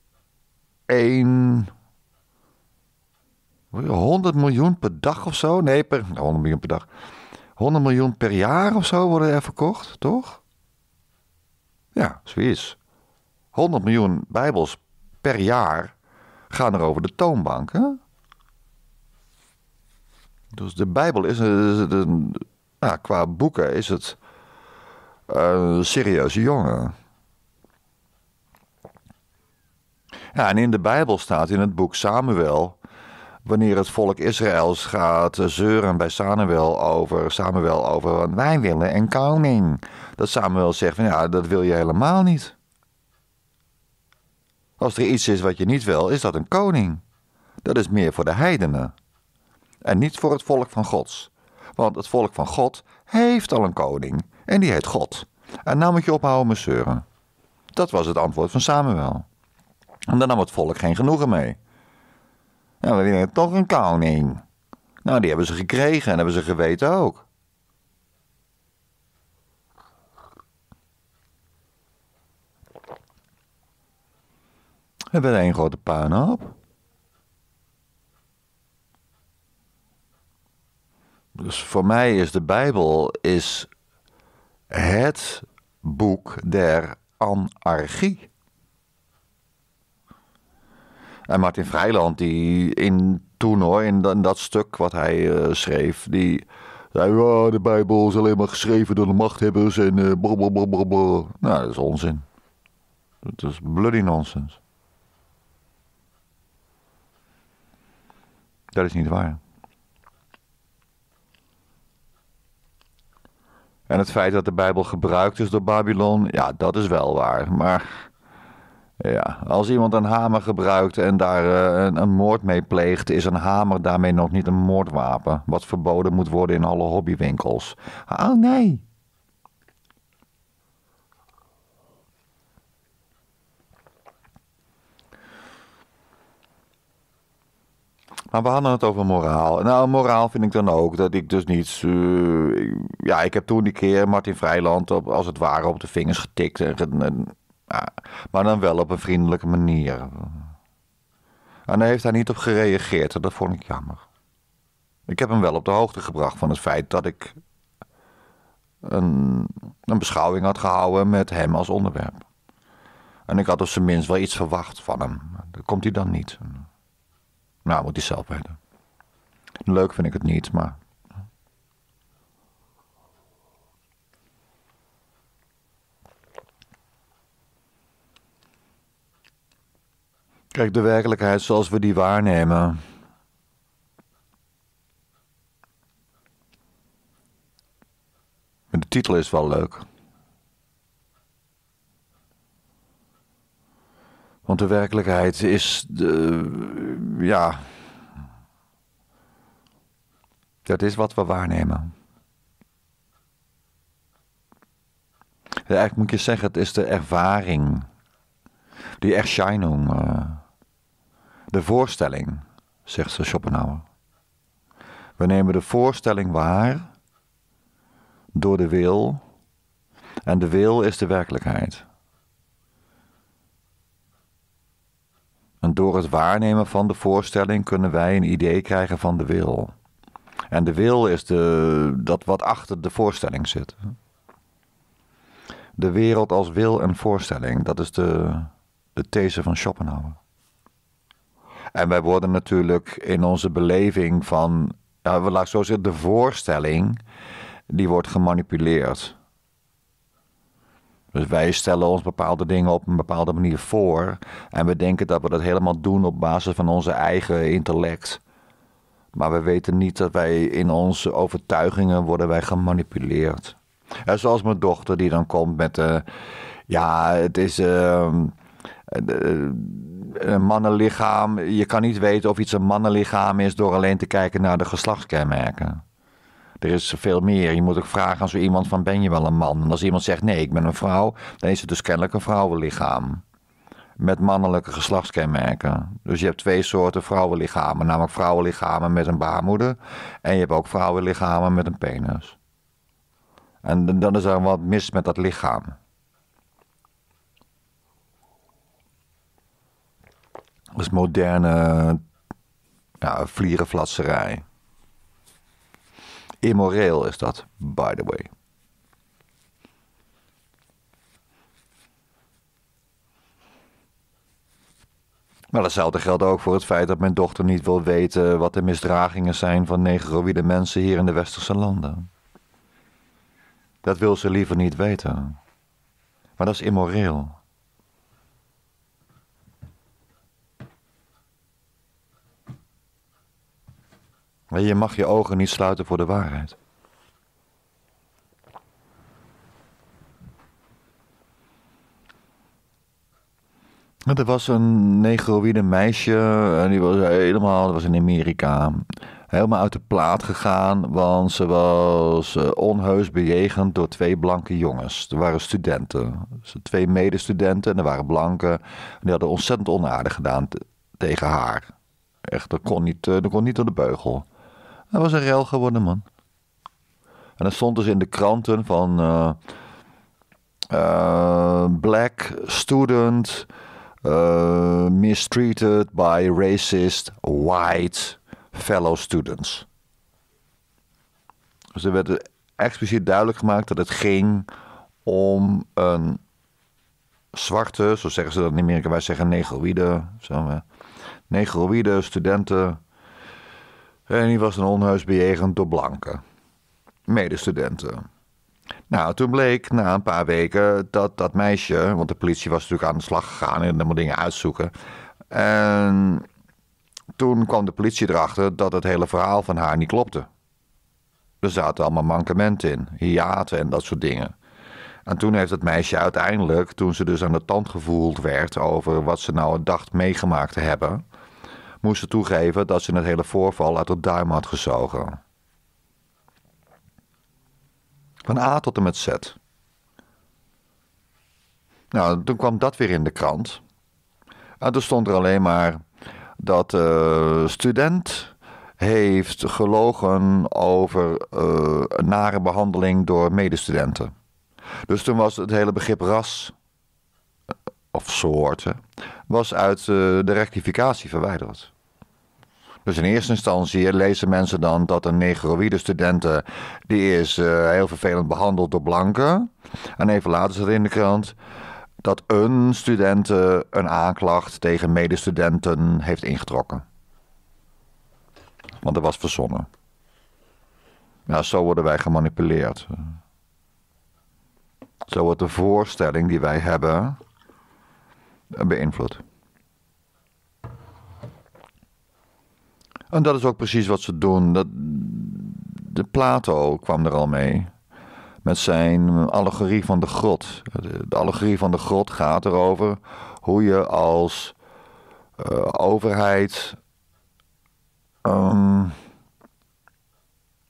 100 miljoen per dag of zo? Nee, 100 miljoen per dag. 100 miljoen per jaar of zo worden er verkocht, toch? Ja, zoiets. 100 miljoen Bijbels per jaar gaan er over de toonbank, hè? Dus de Bijbel is qua boeken is het een serieuze jongen. Ja, en in de Bijbel staat in het boek Samuel, wanneer het volk Israëls gaat zeuren bij Samuel over wij willen een koning. Dat Samuel zegt van ja, dat wil je helemaal niet. Als er iets is wat je niet wil, is dat een koning. Dat is meer voor de heidenen. En niet voor het volk van Gods. Want het volk van God heeft al een koning. En die heet God. En nou moet je ophouden met zeuren. Dat was het antwoord van Samuel. En daar nam het volk geen genoegen mee. Ja, we willen toch een koning. Nou, die hebben ze gekregen en hebben ze geweten ook. Het werd één grote puinhoop. Dus voor mij is de Bijbel het boek der anarchie. En Martin Vrijland, die in dat stuk wat hij schreef, die zei, ja, de Bijbel is alleen maar geschreven door de machthebbers en blablabla. Nou, dat is onzin. Dat is bloody nonsense. Dat is niet waar. En het feit dat de Bijbel gebruikt is door Babylon, ja, dat is wel waar. Maar ja, als iemand een hamer gebruikt en daar een moord mee pleegt, is een hamer daarmee nog niet een moordwapen. Wat verboden moet worden in alle hobbywinkels. Oh nee. Maar we hadden het over moraal. Nou, moraal vind ik dan ook dat ik dus niet... ik heb toen die keer Martin Vrijland als het ware op de vingers getikt. Maar dan wel op een vriendelijke manier. En daar heeft hij niet op gereageerd. En dat vond ik jammer. Ik heb hem wel op de hoogte gebracht van het feit dat ik een beschouwing had gehouden met hem als onderwerp. En ik had op zijn minst wel iets verwacht van hem. Dat komt hij dan niet. Nou, moet hij zelf weten. Leuk vind ik het niet, maar... Kijk, de werkelijkheid zoals we die waarnemen... De titel is wel leuk. Want de werkelijkheid is Dat is wat we waarnemen. Ja, eigenlijk moet je zeggen, het is de ervaring. Die Erscheinung. De voorstelling, zegt ze Schopenhauer. We nemen de voorstelling waar door de wil. En de wil is de werkelijkheid. En door het waarnemen van de voorstelling kunnen wij een idee krijgen van de wil. En de wil is dat wat achter de voorstelling zit. De wereld als wil en voorstelling, dat is de these van Schopenhauer. En wij worden natuurlijk in onze beleving van, laat ik zo zeggen, de voorstelling, die wordt gemanipuleerd. Dus wij stellen ons bepaalde dingen op een bepaalde manier voor. En we denken dat we dat helemaal doen op basis van onze eigen intellect. Maar we weten niet dat wij in onze overtuigingen worden wij gemanipuleerd. Ja, zoals mijn dochter die dan komt met, het is een mannenlichaam. Je kan niet weten of iets een mannenlichaam is door alleen te kijken naar de geslachtskenmerken. Er is veel meer. Je moet ook vragen aan zo iemand van, ben je wel een man? En als iemand zegt, nee, ik ben een vrouw, dan is het dus kennelijk een vrouwenlichaam. Met mannelijke geslachtskenmerken. Dus je hebt 2 soorten vrouwenlichamen. Namelijk vrouwenlichamen met een baarmoeder. En je hebt ook vrouwenlichamen met een penis. En dan is er wat mis met dat lichaam. Dat is moderne vlierenflatserij. Immoreel is dat, by the way. Maar hetzelfde geldt ook voor het feit dat mijn dochter niet wil weten wat de misdragingen zijn van negroïde mensen hier in de westerse landen. Dat wil ze liever niet weten. Maar dat is immoreel. Maar je mag je ogen niet sluiten voor de waarheid. Er was een negroïde meisje en die was dat was in Amerika, helemaal uit de plaat gegaan, want ze was onheus bejegend door 2 blanke jongens. Er waren studenten, dus 2 medestudenten en er waren blanken. En die hadden ontzettend onaardig gedaan tegen haar. Echt, dat kon niet door de beugel. Dat was een rel geworden, man. En dan stond dus in de kranten van black student mistreated by racist white fellow students. Dus er werd expliciet duidelijk gemaakt dat het ging om een zwarte, zo zeggen ze dat in Amerika, wij zeggen negroïde studenten. En die was een onheus bejegend door blanke medestudenten. Nou, toen bleek na een paar weken dat meisje, want de politie was natuurlijk aan de slag gegaan en helemaal dingen uitzoeken. En toen kwam de politie erachter dat het hele verhaal van haar niet klopte. Er zaten allemaal mankementen in, hiaten en dat soort dingen. En toen heeft het meisje uiteindelijk, toen ze dus aan de tand gevoeld werd over wat ze nou dacht meegemaakt te hebben, moest ze toegeven dat ze het hele voorval uit haar duim had gezogen. Van A tot en met Z. Nou, toen kwam dat weer in de krant. En toen stond er alleen maar dat student heeft gelogen over een nare behandeling door medestudenten. Dus toen was het hele begrip ras, of soorten, was uit de rectificatie verwijderd. Dus in eerste instantie lezen mensen dan dat een negroïde studenten, die is heel vervelend behandeld door blanken. En even later staat in de krant dat een studenten een aanklacht tegen medestudenten heeft ingetrokken. Want dat was verzonnen. Ja, zo worden wij gemanipuleerd. Zo wordt de voorstelling die wij hebben beïnvloed. En dat is ook precies wat ze doen. De Plato kwam er al mee. Met zijn allegorie van de grot. De allegorie van de grot gaat erover hoe je als overheid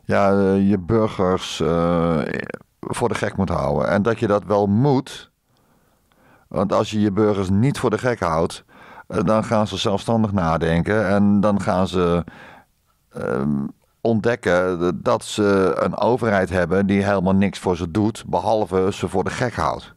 je burgers voor de gek moet houden. En dat je dat wel moet. Want als je je burgers niet voor de gek houdt, dan gaan ze zelfstandig nadenken. En dan gaan ze ontdekken dat ze een overheid hebben die helemaal niks voor ze doet, behalve ze voor de gek houdt.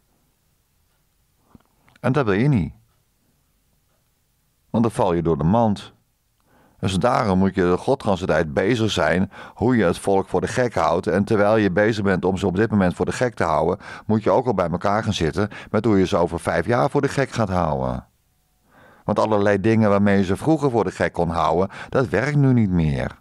En dat wil je niet. Want dan val je door de mand. Dus daarom moet je de godganse tijd bezig zijn hoe je het volk voor de gek houdt. En terwijl je bezig bent om ze op dit moment voor de gek te houden, moet je ook al bij elkaar gaan zitten met hoe je ze over 5 jaar voor de gek gaat houden. Want allerlei dingen waarmee je ze vroeger voor de gek kon houden, dat werkt nu niet meer.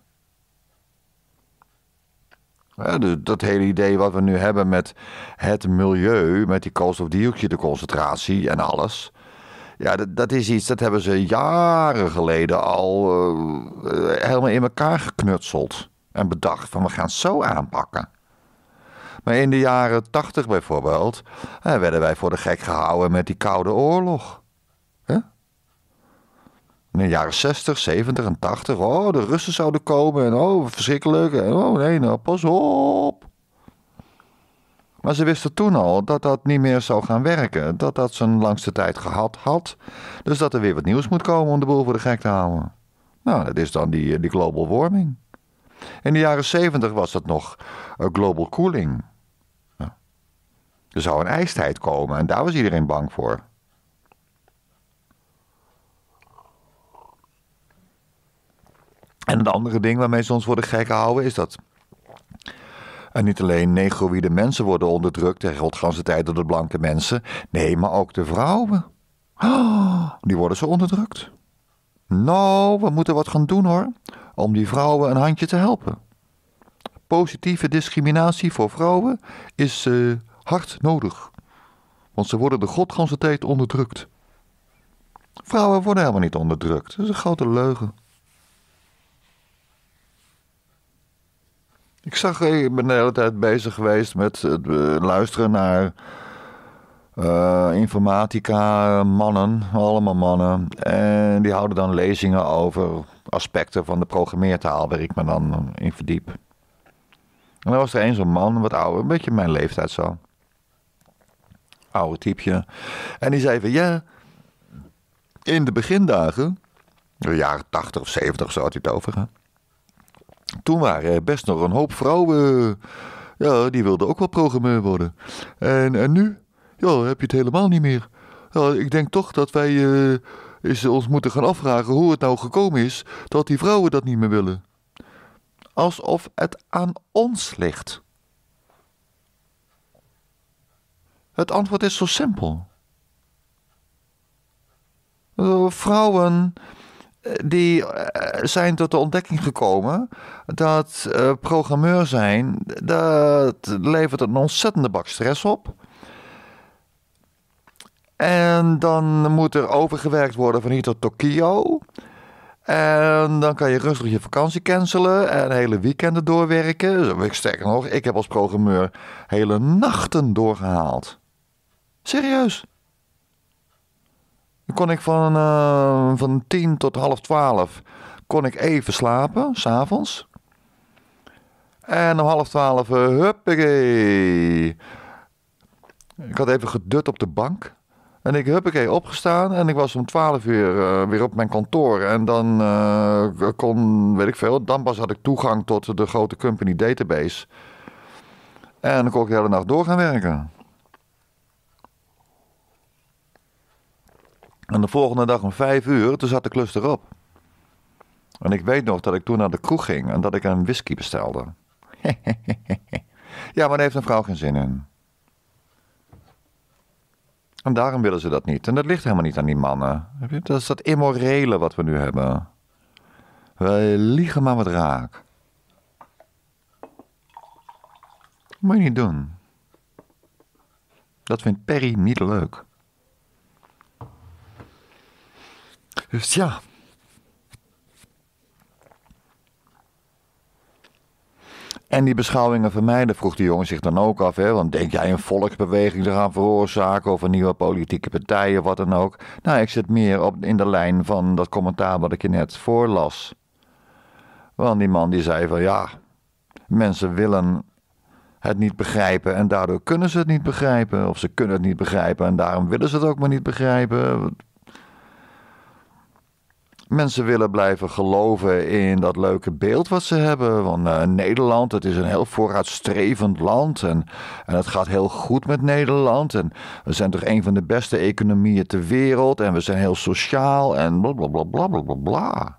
Ja, dat hele idee wat we nu hebben met het milieu, met die koolstofdioxideconcentratie en alles. Ja, dat is iets, dat hebben ze jaren geleden al helemaal in elkaar geknutseld. En bedacht van we gaan het zo aanpakken. Maar in de jaren 80 bijvoorbeeld, werden wij voor de gek gehouden met die Koude Oorlog. In de jaren 60, 70 en 80, de Russen zouden komen en verschrikkelijk. En nee, nou pas op. Maar ze wisten toen al dat dat niet meer zou gaan werken. Dat dat zijn langste tijd gehad had. Dus dat er weer wat nieuws moet komen om de boel voor de gek te houden. Nou, dat is dan die global warming. In de jaren 70 was dat nog global cooling. Ja. Er zou een ijstijd komen en daar was iedereen bang voor. En het andere ding waarmee ze ons voor de gek houden is dat en niet alleen negroïde mensen worden onderdrukt tegen godganse tijd door de blanke mensen. Nee, maar ook de vrouwen. Die worden zo onderdrukt. Nou, we moeten wat gaan doen hoor. Om die vrouwen een handje te helpen. Positieve discriminatie voor vrouwen is hard nodig. Want ze worden de godganse tijd onderdrukt. Vrouwen worden helemaal niet onderdrukt. Dat is een grote leugen. Ik ben de hele tijd bezig geweest met het luisteren naar informatica, mannen, allemaal mannen. En die houden dan lezingen over aspecten van de programmeertaal waar ik me dan in verdiep. En dan was er zo'n man, wat ouder, een beetje mijn leeftijd zo. Oude typeje. En die zei van ja, in de begindagen, de jaren 80 of 70 zo had hij het over gehad. Toen waren er best nog een hoop vrouwen, die wilden ook wel programmeur worden. En nu, heb je het helemaal niet meer. Ja, ik denk toch dat wij ons moeten gaan afvragen hoe het nou gekomen is dat die vrouwen dat niet meer willen. Alsof het aan ons ligt. Het antwoord is zo simpel. Vrouwen die zijn tot de ontdekking gekomen dat programmeur zijn, dat levert een ontzettende bak stress op. En dan moet er overgewerkt worden van hier tot Tokio. En dan kan je rustig je vakantie cancelen en hele weekenden doorwerken. Sterker nog, ik heb als programmeur hele nachten doorgehaald. Serieus. Dan kon ik van 10 tot 11:30 kon ik even slapen, 's avonds. En om 11:30, huppakee. Ik had even gedut op de bank. En ik huppakee opgestaan en ik was om 12 uur weer op mijn kantoor. En dan dan pas had ik toegang tot de grote company database. En dan kon ik de hele nacht door gaan werken. En de volgende dag om 5 uur, toen zat de klus erop. En ik weet nog dat ik toen naar de kroeg ging en dat ik een whisky bestelde. Ja, maar daar heeft een vrouw geen zin in. En daarom willen ze dat niet. En dat ligt helemaal niet aan die mannen. Dat is dat immorele wat we nu hebben. Wij liegen maar wat raak. Dat moet je niet doen. Dat vindt Perry niet leuk. Dus ja. En die beschouwingen vermijden, vroeg die jongen zich dan ook af. Want denk jij een volksbeweging te gaan veroorzaken of een nieuwe politieke partij of wat dan ook? Nou, ik zit meer in de lijn van dat commentaar wat ik je net voorlas. Want die man die zei van ja, Mensen willen het niet begrijpen en daardoor kunnen ze het niet begrijpen. Of ze kunnen het niet begrijpen en daarom willen ze het ook maar niet begrijpen. Mensen willen blijven geloven in dat leuke beeld wat ze hebben. Van Nederland, het is een heel vooruitstrevend land. En het gaat heel goed met Nederland. En we zijn toch een van de beste economieën ter wereld. En we zijn heel sociaal en blablabla. Bla, bla, bla, bla, bla.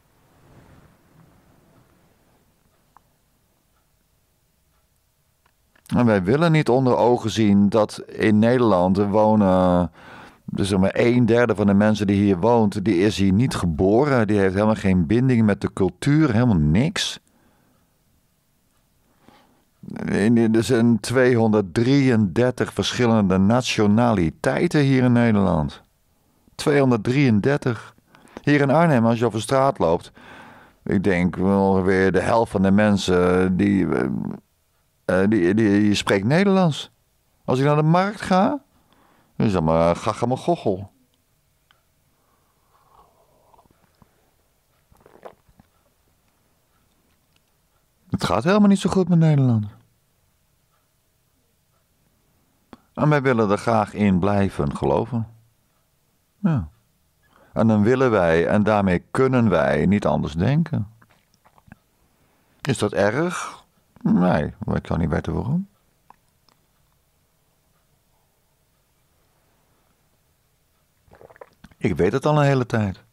En wij willen niet onder ogen zien dat in Nederland wonen... Dus zeg maar 1/3 van de mensen die hier woont, die is hier niet geboren. Die heeft helemaal geen binding met de cultuur, helemaal niks. Er zijn 233 verschillende nationaliteiten hier in Nederland. 233. Hier in Arnhem, als je over straat loopt, ik denk ongeveer de helft van de mensen die spreekt Nederlands. Als ik naar de markt ga, dan is dat maar gachamagochel. Het gaat helemaal niet zo goed met Nederland. En wij willen er graag in blijven geloven. Ja. En dan willen wij en daarmee kunnen wij niet anders denken. Is dat erg? Nee, maar ik kan niet weten waarom. Ik weet het al een hele tijd.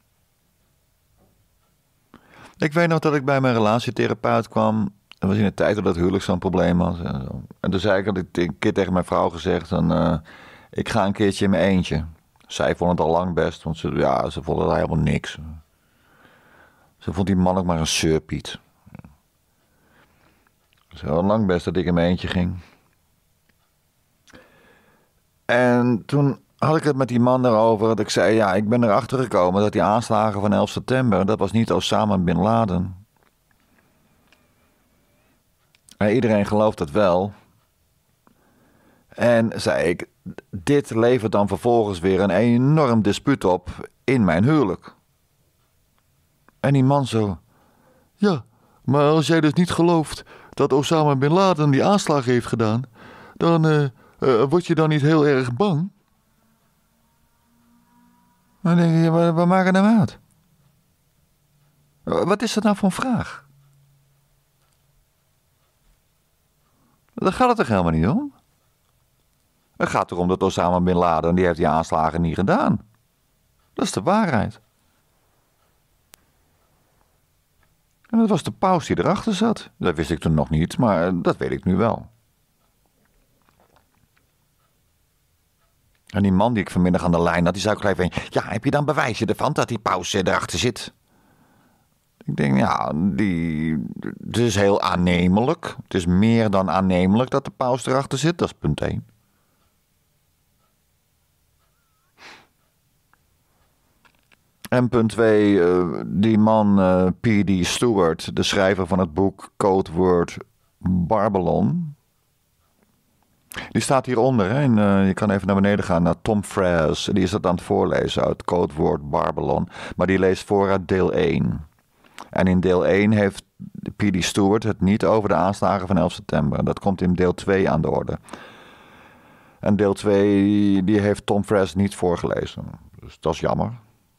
Ik weet nog dat ik bij mijn relatietherapeut kwam. Dat was in de tijd dat het huwelijk zo'n probleem was. En, zo. En toen zei ik, had ik een keer tegen mijn vrouw gezegd, ik ga een keertje in mijn eentje. Zij vond het al lang best, want ze vond het helemaal niks. Ze vond die man ook maar een surpiet. Ze had al lang best dat ik in mijn eentje ging. En toen had ik het met die man erover, dat ik zei, ja, ik ben erachter gekomen dat die aanslagen van 11 september, dat was niet Osama Bin Laden. En iedereen gelooft het wel. En zei ik, dit levert dan vervolgens weer een enorm dispuut op in mijn huwelijk. En die man zo, ja, maar als jij dus niet gelooft dat Osama Bin Laden die aanslag heeft gedaan, dan word je dan niet heel erg bang? Dan denk je, wat maakt het nou uit? Wat is dat nou voor een vraag? Daar gaat het toch helemaal niet om? Het gaat erom dat Osama Bin Laden, die heeft die aanslagen niet gedaan. Dat is de waarheid. En dat was de paus die erachter zat. Dat wist ik toen nog niet, maar dat weet ik nu wel. En die man die ik vanmiddag aan de lijn had, die zei ook gelijk van, ja, heb je dan bewijzen ervan dat die paus erachter zit? Ik denk, ja, het is heel aannemelijk. Het is meer dan aannemelijk dat de paus erachter zit. Dat is punt 1. En punt 2, die man P.D. Stewart, de schrijver van het boek Code Word Babylon. Die staat hieronder. Hè? En, je kan even naar beneden gaan naar Tom Frass. Die is dat aan het voorlezen uit Code Word Babylon. Maar die leest voor uit deel 1. En in deel 1 heeft P.D. Stewart het niet over de aanslagen van 11 september. Dat komt in deel 2 aan de orde. En deel 2 die heeft Tom Frass niet voorgelezen. Dus dat is jammer.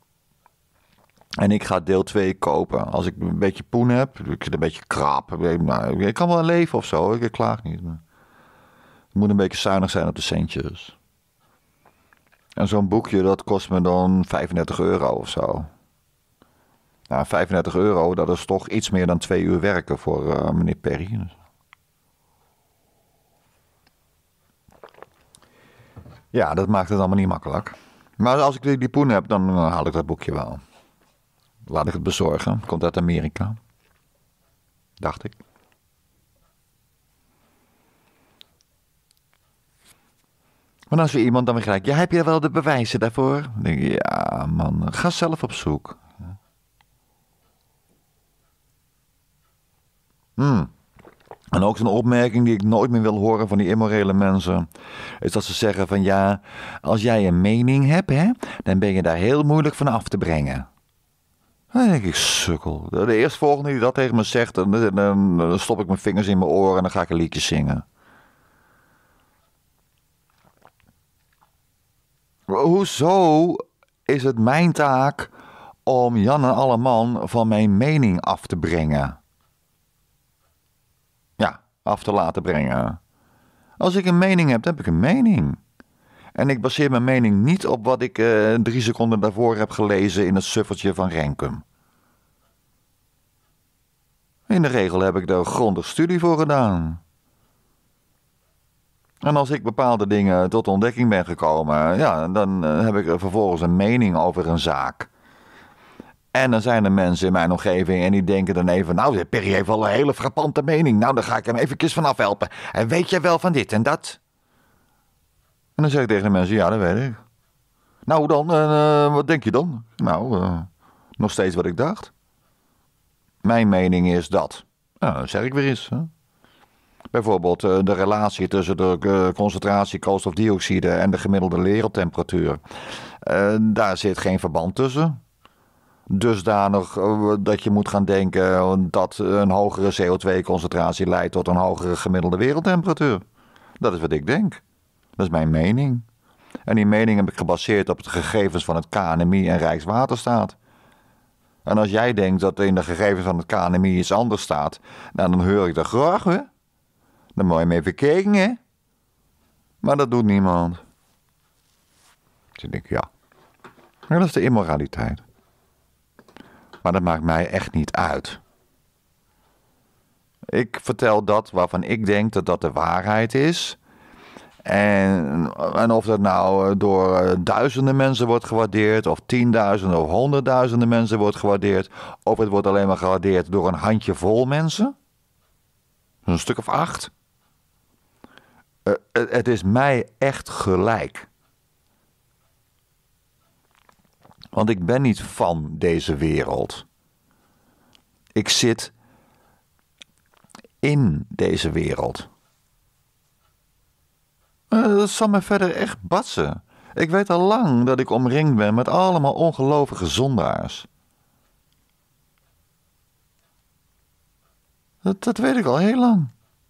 En ik ga deel 2 kopen. Als ik een beetje poen heb, ik zit een beetje krap. Nou, ik kan wel leven of zo, ik klaag niet. Maar het moet een beetje zuinig zijn op de centjes. En zo'n boekje, dat kost me dan €35 of zo. Nou, €35, dat is toch iets meer dan 2 uur werken voor meneer Perry. Ja, dat maakt het allemaal niet makkelijk. Maar als ik die poen heb, dan haal ik dat boekje wel. Laat ik het bezorgen. Komt uit Amerika. Dacht ik. Maar als weer iemand dan weer gelijk, ja, heb je wel de bewijzen daarvoor? Dan denk ik, ja man, ga zelf op zoek. En ook zo'n opmerking die ik nooit meer wil horen van die immorele mensen, is dat ze zeggen van ja, als jij een mening hebt, hè, dan ben je daar heel moeilijk van af te brengen. Dan denk ik, sukkel. De eerstvolgende die dat tegen me zegt, dan stop ik mijn vingers in mijn oren en dan ga ik een liedje zingen. Hoezo is het mijn taak om Jan en Alleman van mijn mening af te brengen? Ja, af te laten brengen. Als ik een mening heb, dan heb ik een mening. En ik baseer mijn mening niet op wat ik 3 seconden daarvoor heb gelezen in het suffertje van Renkum. In de regel heb ik daar grondig studie voor gedaan. En als ik bepaalde dingen tot ontdekking ben gekomen, ja, dan heb ik vervolgens een mening over een zaak. En dan zijn er mensen in mijn omgeving en die denken dan even, nou, Perry heeft wel een hele frappante mening. Nou, dan ga ik hem eventjes vanaf helpen. En weet jij wel van dit en dat? En dan zeg ik tegen de mensen, ja, dat weet ik. Nou dan, wat denk je dan? Nou, nog steeds wat ik dacht. Mijn mening is dat. Nou, dat zeg ik weer eens. Hè? Bijvoorbeeld de relatie tussen de concentratie koolstofdioxide en de gemiddelde wereldtemperatuur. Daar zit geen verband tussen. Dusdanig dat je moet gaan denken dat een hogere CO2-concentratie leidt tot een hogere gemiddelde wereldtemperatuur. Dat is wat ik denk. Dat is mijn mening. En die mening heb ik gebaseerd op de gegevens van het KNMI en Rijkswaterstaat. En als jij denkt dat in de gegevens van het KNMI iets anders staat, nou, dan hoor ik dat graag, hè. Dan moet je hem even kijken, hè. Maar dat doet niemand. Dus ik denk, ja. Dat is de immoraliteit. Maar dat maakt mij echt niet uit. Ik vertel dat waarvan ik denk dat dat de waarheid is. En of dat nou door duizenden mensen wordt gewaardeerd, of 10.000 of 100.000 mensen wordt gewaardeerd, of het wordt alleen maar gewaardeerd door een handjevol mensen, een stuk of 8. Het is mij echt gelijk. Want ik ben niet van deze wereld. Ik zit in deze wereld. Dat zal me verder echt batsen. Ik weet al lang dat ik omringd ben met allemaal ongelovige zondaars. Dat weet ik al heel lang.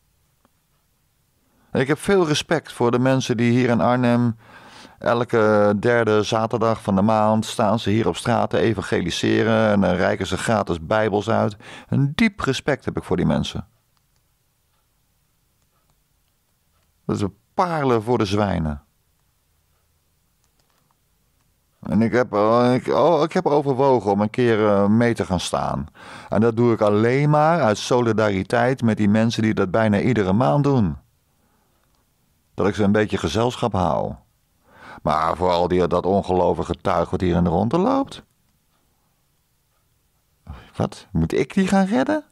Ik heb veel respect voor de mensen die hier in Arnhem elke 3e zaterdag van de maand staan ze hier op straat te evangeliseren en dan reiken ze gratis bijbels uit. Een diep respect heb ik voor die mensen. Dat is een parelen voor de zwijnen. En ik heb overwogen om een keer mee te gaan staan. En dat doe ik alleen maar uit solidariteit met die mensen die dat bijna iedere maand doen. Dat ik ze een beetje gezelschap hou. Maar vooral dat ongelovige tuig wat hier in de ronde loopt. Wat? Moet ik die gaan redden?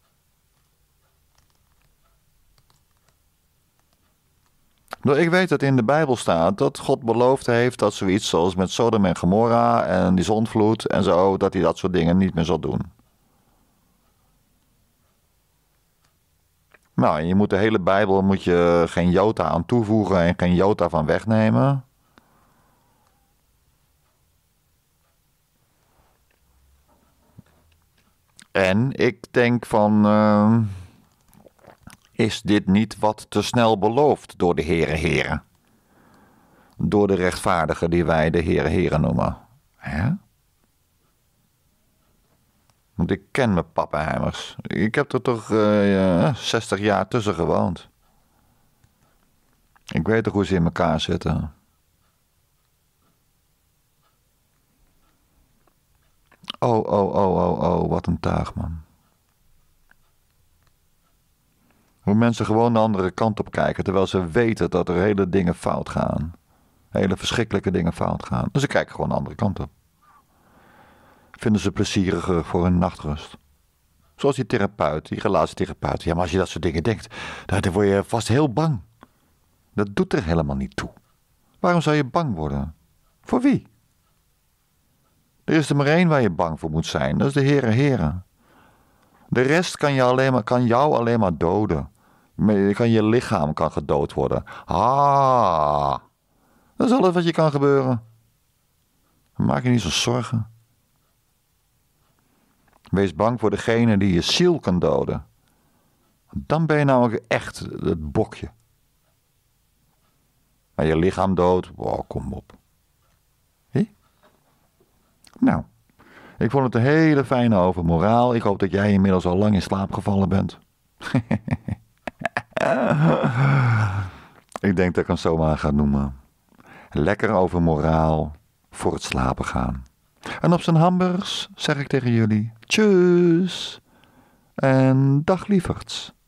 Nou, ik weet dat in de Bijbel staat dat God beloofd heeft dat zoiets zoals met Sodom en Gomorra en die zondvloed en zo, dat hij dat soort dingen niet meer zal doen. Nou, en je moet de hele Bijbel geen jota aan toevoegen en geen jota van wegnemen. En ik denk van, is dit niet wat te snel beloofd door de heren? Door de rechtvaardigen die wij de heren noemen. Hè? Want ik ken mijn pappenheimers. Ik heb er toch 60 jaar tussen gewoond. Ik weet toch hoe ze in elkaar zitten. Oh, wat een tuig, man. Hoe mensen gewoon de andere kant op kijken, terwijl ze weten dat er hele dingen fout gaan. Hele verschrikkelijke dingen fout gaan. Dus ze kijken gewoon de andere kant op. Vinden ze plezieriger voor hun nachtrust. Zoals die therapeut, die relatietherapeut. Ja, maar als je dat soort dingen denkt, dan word je vast heel bang. Dat doet er helemaal niet toe. Waarom zou je bang worden? Voor wie? Er is er maar één waar je bang voor moet zijn. Dat is de heren. De rest kan jou alleen maar doden. Je lichaam kan gedood worden. Dat is alles wat je kan gebeuren. Maak je niet zo zorgen. Wees bang voor degene die je ziel kan doden. Dan ben je namelijk echt het bokje. Maar je lichaam dood, wow, kom op. Nou, ik vond het een hele fijne over moraal. Ik hoop dat jij inmiddels al lang in slaap gevallen bent. Ik denk dat ik hem zomaar ga noemen. Lekker over moraal voor het slapen gaan. En op zijn hamburgers zeg ik tegen jullie, tjus en dag lieverds.